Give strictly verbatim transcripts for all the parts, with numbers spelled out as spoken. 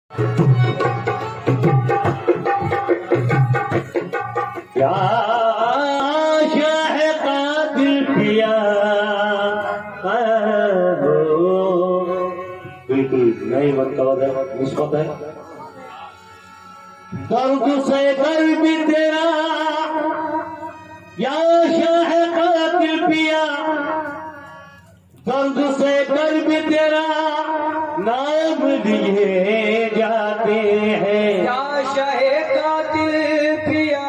या शाह कातिल पिया बिल्कुल नहीं बनता मुस्बत है। दर्द से कल्ब तेरा या शाह कातिल पिया, दर्द से कल्ब तेरा नाम लिए जाते हैं। या शाह कातिल पिया,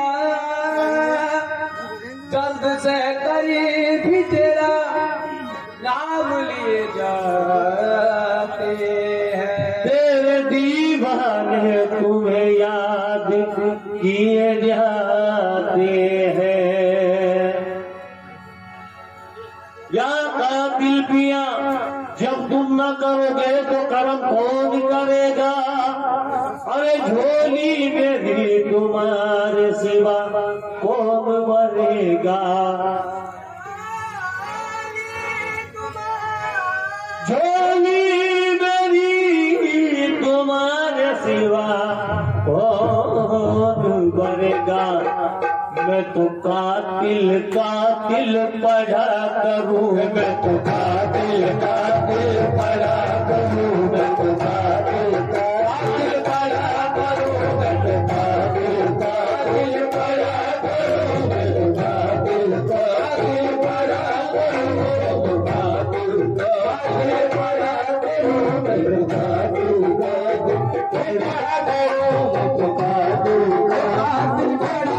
दर्द से करीब भी तेरा नाम लिए जाते हैं। तेरे दीवाने तुम्हें याद किए जाते हैं। या कातिल पिया, जब तुम न करोगे तो कर्म कौन करेगा? अरे झोली में भी तुम्हारे सिवा कौन मरेगा? झोली मेरी तुम्हारे सिवा कौन मरेगा? मैं तो कातिल कातिल पढ़ा करूं, मैं तो कातिल कातिल पढ़ा करूं, मैं तो कातिल कातिल पढ़ा करूं, मैं तो कातिल कातिल पढ़ा करूं, मैं तो कातिल कातिल पढ़ा करूं, मैं तो कातिल कातिल पढ़ा करूं, मैं तो कातिल कातिल पढ़ा करूं, मैं तो कातिल कातिल पढ़ा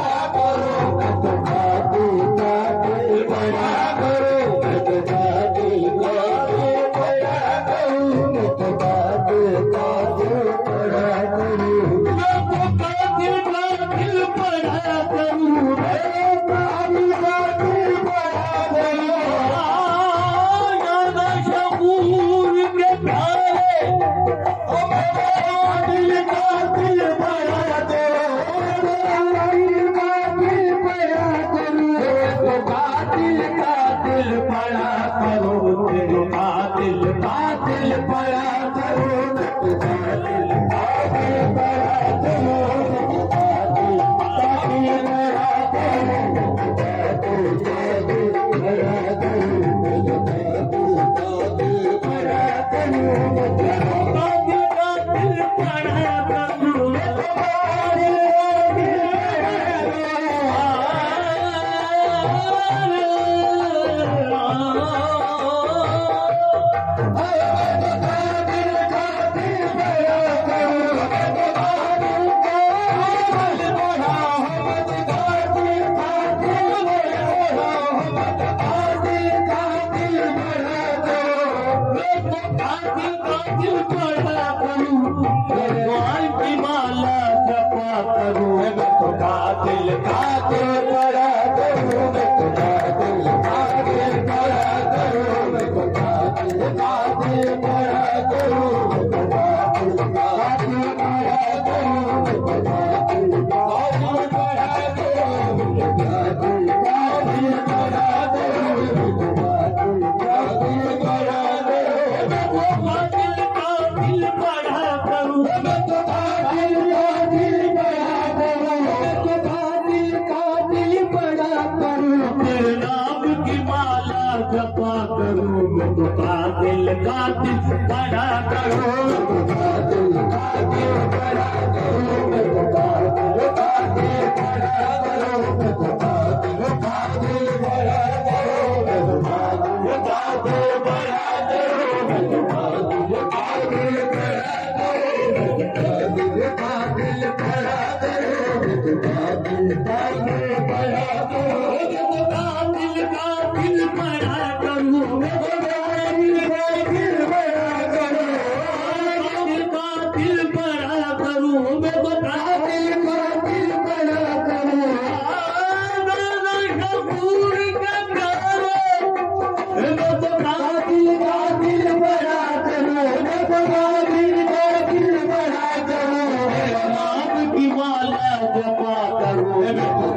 जपा करूं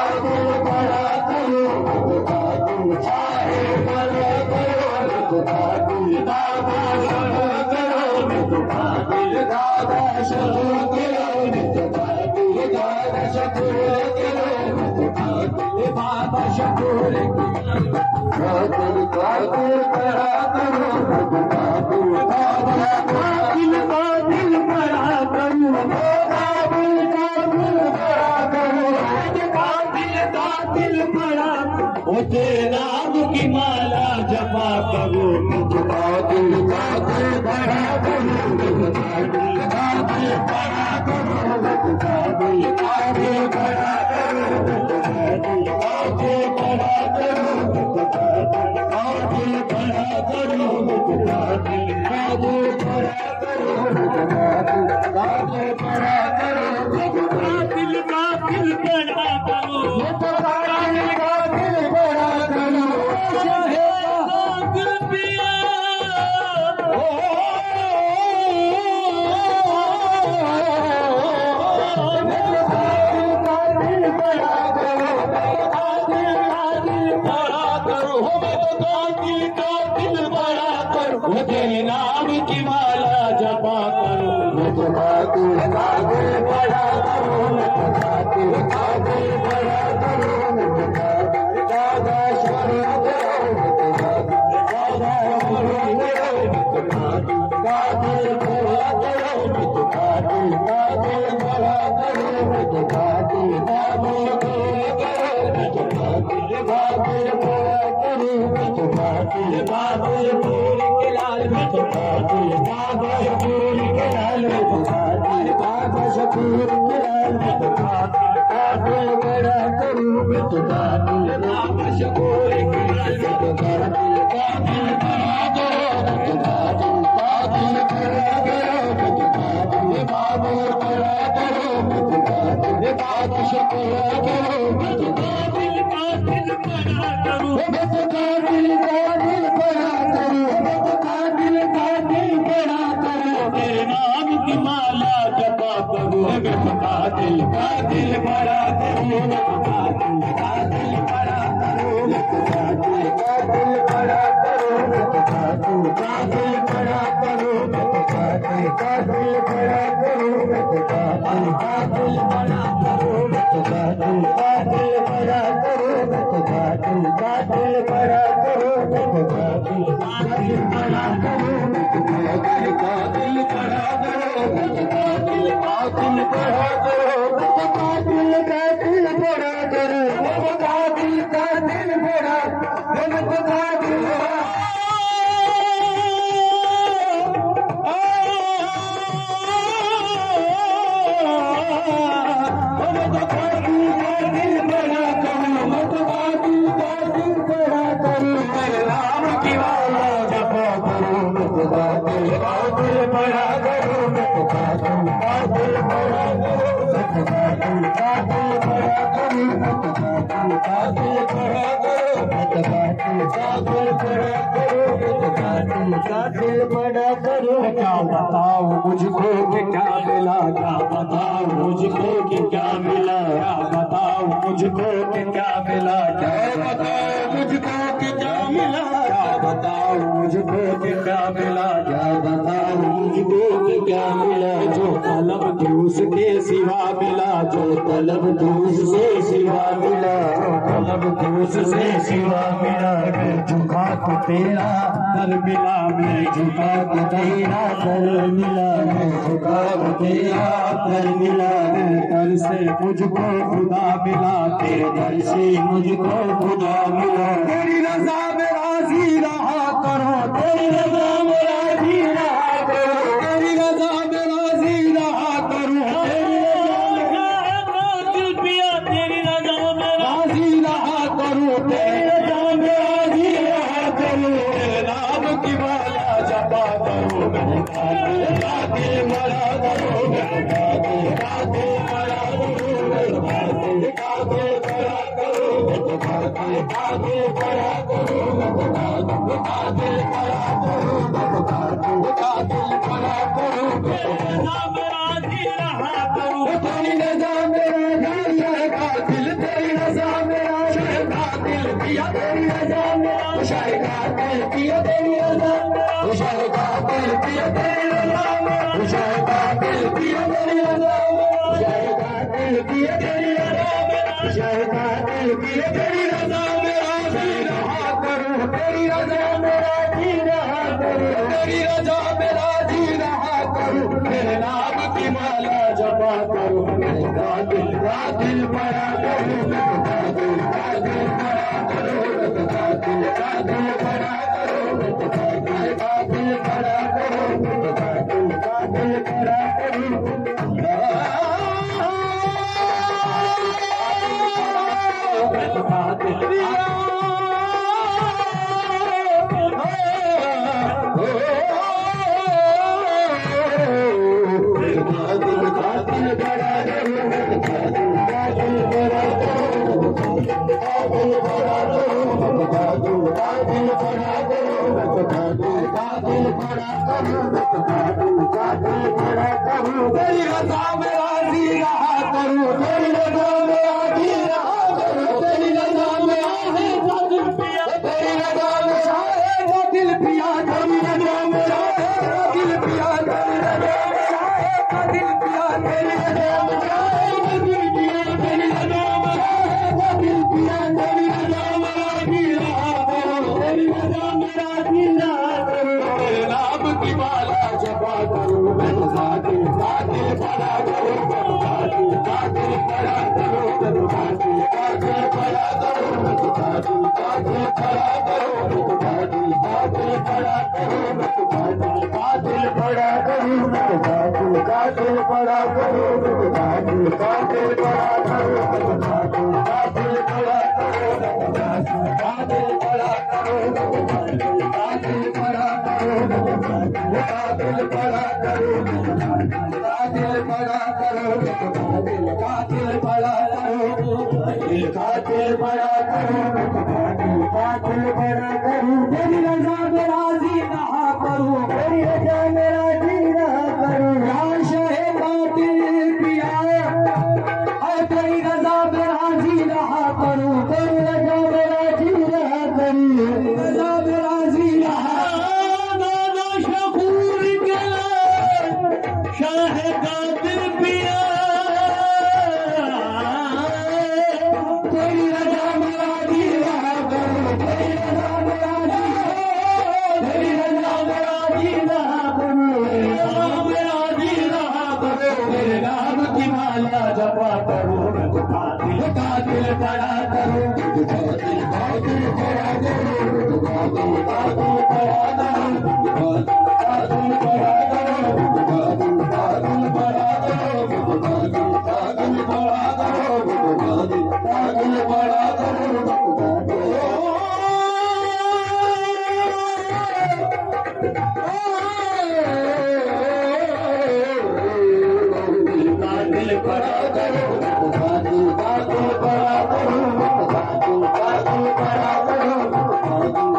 दिल बड़ा करो चाहे भला करो दिल दादा शुरू करो दिल दादा शुरू करो दिल दादा शुरू करो दिल बाबा शुरू करो दिल का दिल बड़ा करो दिल का दिल बड़ा करो दिल बड़ा उसे नाम की माला जपा करो मुझका दिल का दिल बड़ा करो मुझका दिल का दिल बड़ा करो मुझका दिल का दिल बड़ा करो मुझका दिल का दिल बड़ा करो मुझका दिल का दिल बड़ा करो मुझका दिल का दिल बड़ा करो मुझका दिल का दिल बड़ा करो मुझका दिल का दिल बड़ा करो नाम की माला जपा करो मुझका दिल का दिल बड़ा करो मुझका दिल का दिल बड़ा करो मुझका दिल दादा शुरू करो मुझका दिल दादा शुरू करो मुझका दिल का दिल बड़ा करो मुझका दिल का दिल बड़ा करो मुझका दिल का दिल बड़ा करो मुझका दिल का दिल बड़ा करो मुझका दिल का दिल पूरी के लाल मुझका दिल बाबा शकूर के लाल मुझका दिल बाबा शकूर के लाल मुझका दिल का दिल बड़ा करो मुझका दिल बाबा शकूर के लाल मुझका दिल का दिल बड़ा करो मुझका दिल का दिल बड़ा करो मुझका दिल बाबा बड़ा करो मुझका दिल बाबा शकूर करो मुझका दिल का दिल बड़ा करो मुझका दिल का दिल बड़ा करो मुझका दिल का दिल बड़ा करो तेरे नाम की माला जपा करो मुझका दिल का दिल बड़ा करो मुझका दिल का दिल बड़ा करो मुझका दिल का दिल बड़ा करो मुझका दिल का दिल बड़ा करो मुझका दिल का दिल बड़ा करो मुझका दिल का दिल बड़ा करो मुझका दिल का दिल बड़ा करो मुझका दिल का दिल बड़ा करो मुझका दिल का दिल बड़ा करो मुझका दिल का दिल बड़ा करो मुझका दिल का दिल बड़ा करो मुझका दिल का दिल बड़ा करो मुझका दिल का दिल बड़ा मुझका दिल दिल बड़ा करो क्या बताओ मुझको कि क्या मिला क्या बताओ मुझको कि क्या मिला क्या बताओ मुझको कि क्या मिला क्या बताओ मुझको कि क्या मिला क्या बताओ मुझको कि क्या मिला क्या बताओ मुझको कि क्या मिला जो तलब थी उसके सिवा मिला जो तलब थी उससे सिवा मिला जो तलब थी उससे सिवा मिला मैं झुका तो तेरा दर मिला मैं झुका तो तेरा दर मिला मैं झुका तो तेरा दर मिला मैं दर से मुझको खुदा मिला तेरे दर से मुझको खुदा मिला तेरी रज़ा में राज़ी रहा करो तेरी रज़ा में राज़ी रहा करो तेरी रज़ा में राज़ी रहा करो तेरी रज़ा में राज़ी रहा करो तेरी रज़ा में राज़ी रहा करो तेरे नाम की माला जपा करो मेरे दिल का दिल बड़ा करो मेरे दिल का दिल बड़ा करो मेरे दिल का दिल बड़ा करो मेरे दिल का दिल बड़ा करो मेरे दिल का दिल बड़ा करो मेरे दिल का दिल बड़ा करो तेरे नाम राज़ी रहा करो तेरी रज़ा में राज़ी रहा दिल तेरी रज़ा पिया तेरी रजा में शाह कातिल पिया तेरी रजा में शाह कातिल पिया तेरी रजा में शाह कातिल पिया तेरी रजा में शाह कातिल पिया तेरी रजा में शाह कातिल पिया तेरी रजा में राजी रहा करूं तेरी रजा में राजी रहा करूं तेरी रजा में राजी रहा करूं तेरे नाम की माला जपा करूं कातिल कातिल पड़ा करूं कातिल कातिल पड़ा करूं कातिल कातिल पड़ा करूं कातिल कातिल पड़ा करूं कातिल कातिल पड़ा करूं कातिल तेरी रजा में राजी रहा करूं तेरी रजा में राजी रहा करूं तेरी रजा में आहे दिल पिया तेरी रजा में आहे दिल पिया तेरी रजा में आहे दिल पिया तेरी रजा में आहे दिल पिया तेरी रजा में आहे दिल पिया तेरी रजा में आहे दिल पिया तेरी रजा में राजी रहा करूं तेरी रजा में राजी रहा करूं तेरे नाम की माला जपा करूं मैं कातिल कातिल पड़ा करूं कातिल कातिल पड़ा करूं कातिल कातिल पड़ा करूं कातिल कातिल पड़ा करूं कातिल कातिल पड़ा करूं कातिल कातिल पड़ा करूं कातिल कातिल पड़ा करूं कातिल कातिल पड़ा करूं कातिल कातिल पड़ा करूं कातिल कातिल पड़ा करूं कातिल कातिल पड़ा करूं कातिल पड़ा करूं कातिल पड़ा करूं कातिल कातिल पड़ा करूं कातिल कातिल पड़ा करूं कातिल कातिल पड़ा करूं तेरी रजा में राजी रहा करूं तेरी रजा में राजी रहा करूं शाह कातिल पिया तेरी रजा में राजी रहा करूं तेरी रजा में राजी रहा करूं रजा में राजी रहा दादा शकूर के शाह कातिल पिया तेरी रजा में राजी रहा करूं तेरी रजा में राजी तेरी रजा में राजी रहा करूं तेरी रजा में राजी रहा करूं तेरे नाम की माला जपा करूं कातिल कातिल पड़ा करूं कातिल कातिल पड़ा करूं कातिल कातिल पड़ा करूं कातिल पड़ा करूं कातिल कातिल पड़ा करूं कातिल कातिल पड़ा करूं कातिल कातिल पड़ा करूं कातिल पड़ा करूं कातिल कातिल पड़ा करूं कातिल कातिल पड़ा करूं कातिल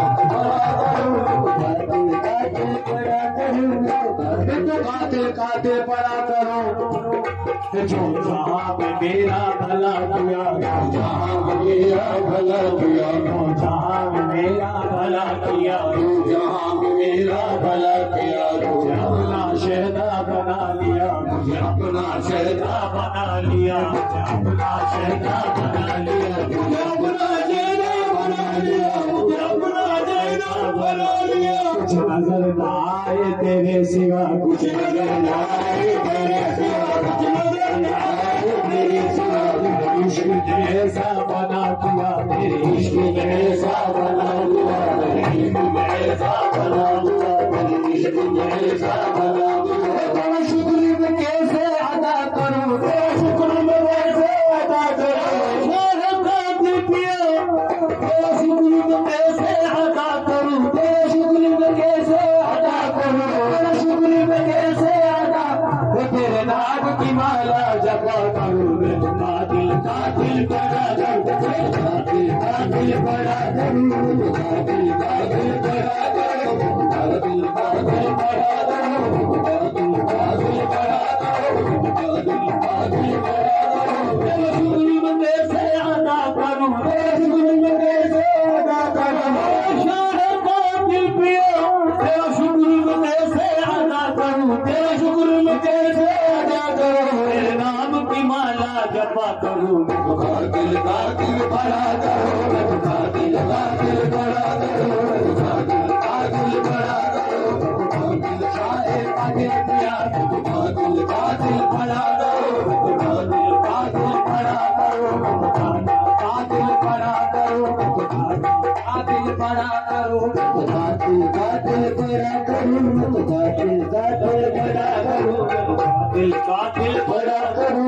कातिल पड़ा करूं कातिल कातिल पड़ा करूं जो जहां में मेरा भला किया जहां में मेरा भला किया जहां में मेरा भला किया जहां में मेरा भला किया मुझे अपना शहदा बना लिया मुझे अपना शहदा बना लिया मुझे अपना शहदा बना लिया मुझे अपना शहदा बना लिया मुझे अपना शहदा बना लिया कुछ नजर न आए तेरे सिवा कुछ नजर न आए तेरे सिवा कुछ नजर न आए तेरे सिवा इश्क ने ऐसा बना दिया मेरे इश्क ने ऐसा बना दिया मेरे इश्क ने ऐसा बना दिया मेरे इश्क ने ऐसा बना दिया तेरा शुक्र मैं कैसे अदा करूं तेरा शुक्र मैं कैसे अदा करूं मेरा कातिल पिया तेरा शुक्र मैं कैसे अदा करूं तेरा शुक्र मैं कैसे अदा करूं तेरा शुक्र मैं कैसे अदा तेरे नाम की माला जपा करूं कातिल कातिल पड़ा करूं कातिल कातिल पड़ा करूं कातिल कातिल पड़ा करूं कातिल कातिल पड़ा करूं कातिल कातिल पड़ा करूं कातिल कातिल पड़ा करूं तेरे शुक्र में कैसे अदा करूं तेरे शुक्र में दिल का दिल बड़ा करो, मैं तुका दिल का दिल बड़ा करो, मैं तुका दिल का दिल बड़ा करो, तुका दिल शाहे का दिल पिया, तुका दिल का दिल बड़ा करो, तुका दिल का दिल बड़ा करो, तुका दिल का दिल बड़ा करो, तुका दिल बड़ा करो, तुका दिल का दिल बड़ा करो, तुका दिल का दिल बड़ा करो, दिल का दिल बड़ा करो,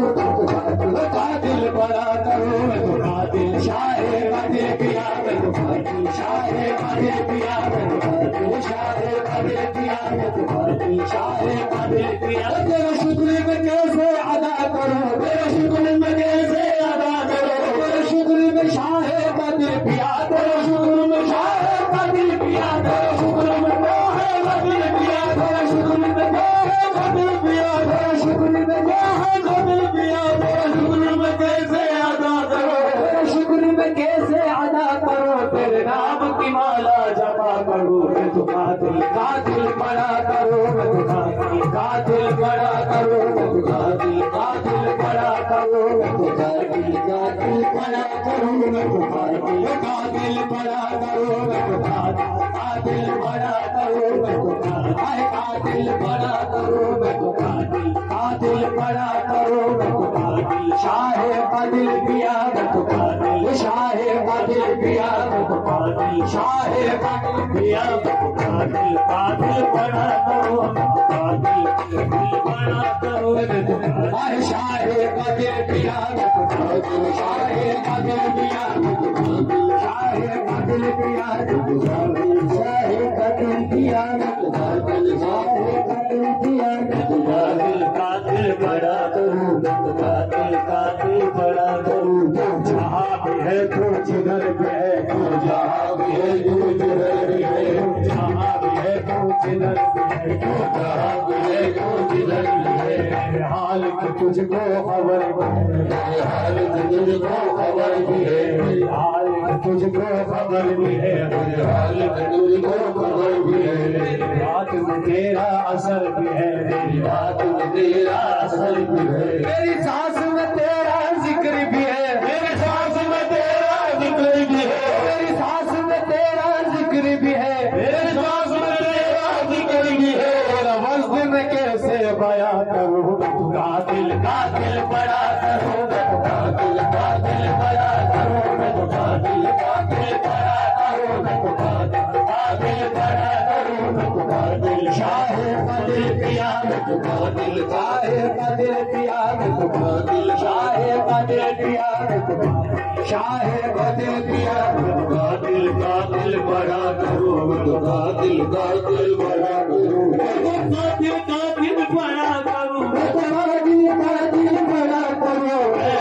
तुका दिल बड़ा करो, तुका दिल शाहे का दिल पिया, तुका दिल शाहे का दिल पिया, तुका दिल शाहे का दिल पिया, तुका दिल शाहे का दिल पिया। तेरे शुक्र में कैसे अदा करो, तेरे शुक्र में कैसे अदा करो, तेरे शुक्र में शाहे का दिल पिया, तेरे शुक्र में शाहे का दिल पिया, तेरे शुक्र में क्या है का दिल पिया, तेरे शुक्र में क्या है का दिल पिया, तेरे शुक्र में क्या है का दिल पिया, तेरे शुक्र में कैसे अदा करो, तेरे शुक्र में कैसे अदा करो, तेरे नाम की माला जमा करो, मैं तुका दिल का दिल बड़ा करो, मैं तुका दिल का दिल बड़ा करो, मैं तुका दिल का दिल बड़ा करो, मैं तुका दिल का दिल बड़ा करो, मैं तुका दिल का दिल बड़ा करो, मैं तुका दिल का दिल बड़ा करो, मैं तुका का दिल बड़ा करो, मैं तुका दिल का दिल बड़ा करो, मैं तुका दिल शाहे का दिल पिया, मैं तुका दिल शाहे का दिल पिया, मैं तुका दिल शाहे का दिल पिया, मैं तुका दिल का दिल बड़ा करो, मैं तुका दिल दिल बड़ा करो, मैं तुका शाहे का दिल पिया, मैं तुका दिल शाहे का दिल पिया, मैं तुका दिल शाहे का दिल पिया, मैं तुका दिल शाहे का दिल पिया, मैं तुका दिल शाहे का दिल पिया, मैं तुका दिल का दिल बड़ा करूं, मैं तुका दिल का दिल बड़ा करूं, जहाँ भी है तू जिधर भी है, तू जहाँ भी है तू जिधर भी है, जहाँ भी है तू जिधर भी है, तू जहाँ भी है तू जिधर भी है, मेरे हाल की तुझको खबर भी है, मेरे हाल की तुझको खबर भी है, मेरे हाल की तुझको खबर भी है, मेरे हाल की तुझको खबर भी है, मेरी बात में तेरा असर भी है, मेरी बात में तेरा असर भी है, मेरी सांस में तेरा जिक्र भी है, मेरी सांस में तेरा जिक्र भी है, मेरी सांस में तेरा जिक्र भी है, मेरी सांस में तेरा जिक्र भी है, मेरा वज़्न में कैसे बयां करूं, तुका दिल का दिल बड़ा करूं, तुका दिल का दिल बड़ा करूं, मैं तुका दिल का दिल बड़ा करूं, मैं तुका दिल का दिल बड़ा करूं, मैं तुका दिल शाहे का दिल पिया, मैं तुका दिल शाहे का दिल पिया, मैं तुका दिल शाहे का दिल पिया, मैं तुका शाहे का दिल पिया, मैं तुका दिल का दिल बड़ा करूं, मैं तुका दिल का दिल बड़ा करूं, मैं तुका दिल का दिल बड़ा करूं, मैं तुका दिल का दिल बड़ा करूं, मैं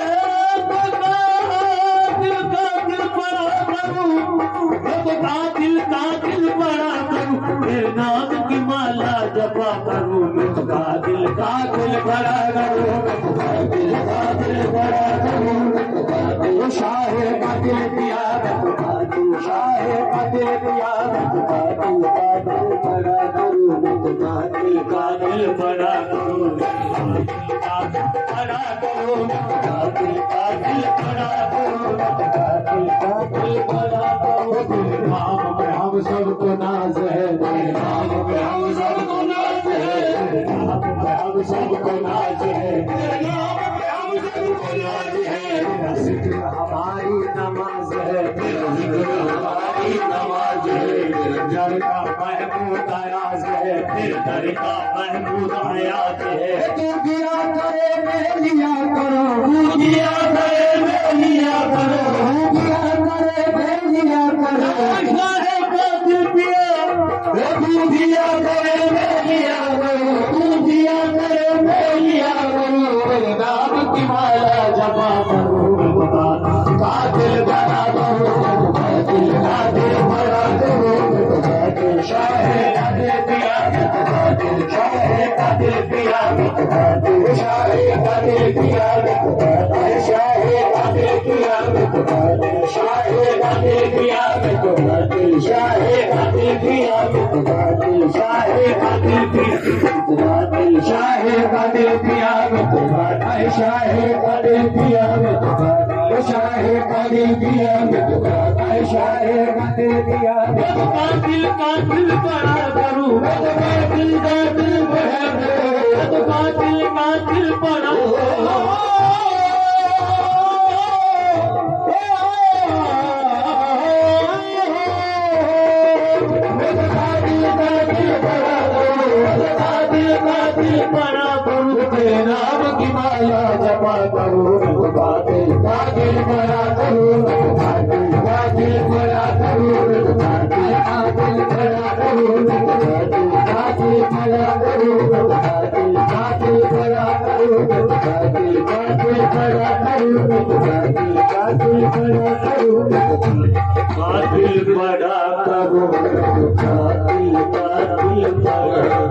तुका दिल का दिल बड़ा करूं, मैं तुका दिल का दिल बड़ा करूं, तेरे नाम की माला जपा करूं, मैं तुका दिल का दिल बड़ा करूं, मैं तुका दिल का दिल बड़ा करूं, मैं तुका दिल शाहे का दिल पिया, मैं तुका दिल शाहे का दिल पिया, मैं तुका दिल का दिल बड़ा करूं, मैं तुका दिल का दिल बड़ा करूं, मैं तुका दिल बड़ा करूं, मैं तुका दिल का दिल बड़ा करूं, मैं तुका दिल का दिल बड़ा करूं, तेरे नाम में हम सबको नाज है, तेरे नाम में हम सबको नाज है, तेरे नाम में हम सबको नाज है, तेरे नाम में हम सबको नाज है, तेरा जिक्र हमारी नमाज है, तेरा जिक्र हमारी नमाज है, तेरे दर का महमूद आयाज है, तेरे दर का महमूद आयाज है, तू दिया करे मैं लिया करो, तू दिया करे मैं लिया करो, तू दिया करे मैं लिया करो, शाहे का दिल पिया, तू दिया करे मैं लिया करो, तू दिया करे मैं लिया करो, तेरे नाम की माला जमा करो, तुका का दिल बड़ा करो, तुका दिल का दिल बड़ा करो, तुका दिल शाहे का दिल पिया, तुका दिल शाहे का दिल पिया, तुका दिल शाहे का दिल पिया, तुका दिल शाहे का दिल पिया, तुका दिल शाहे का दिल पिया, तुका दिल शाहे का दिल पिया, तुका दिल शाहे का दिल पिया, तुका दिल शाहे का दिल पिया मैं तुम्हारा शाहे का दिल पिया मैं तुम्हारा शाहे का दिल पिया मैं तुम्हारा शाहे का दिल पिया मैं तुम्हारा दिल का दिल बड़ा करूं मैं तुम्हारा दिल का दिल बड़ा करूं मैं तुम्हारा दिल का दिल बड़ा नाम की माला जपा करूं बातिल बातिल बड़ा करूं बातिल बातिल बड़ा करूं बातिल बातिल बड़ा करूं बातिल बातिल बड़ा करूं बातिल बातिल बड़ा करूं बातिल बातिल बड़ा करूं बातिल बातिल बड़ा करूं बातिल बड़ा करूं बातिल बातिल बड़ा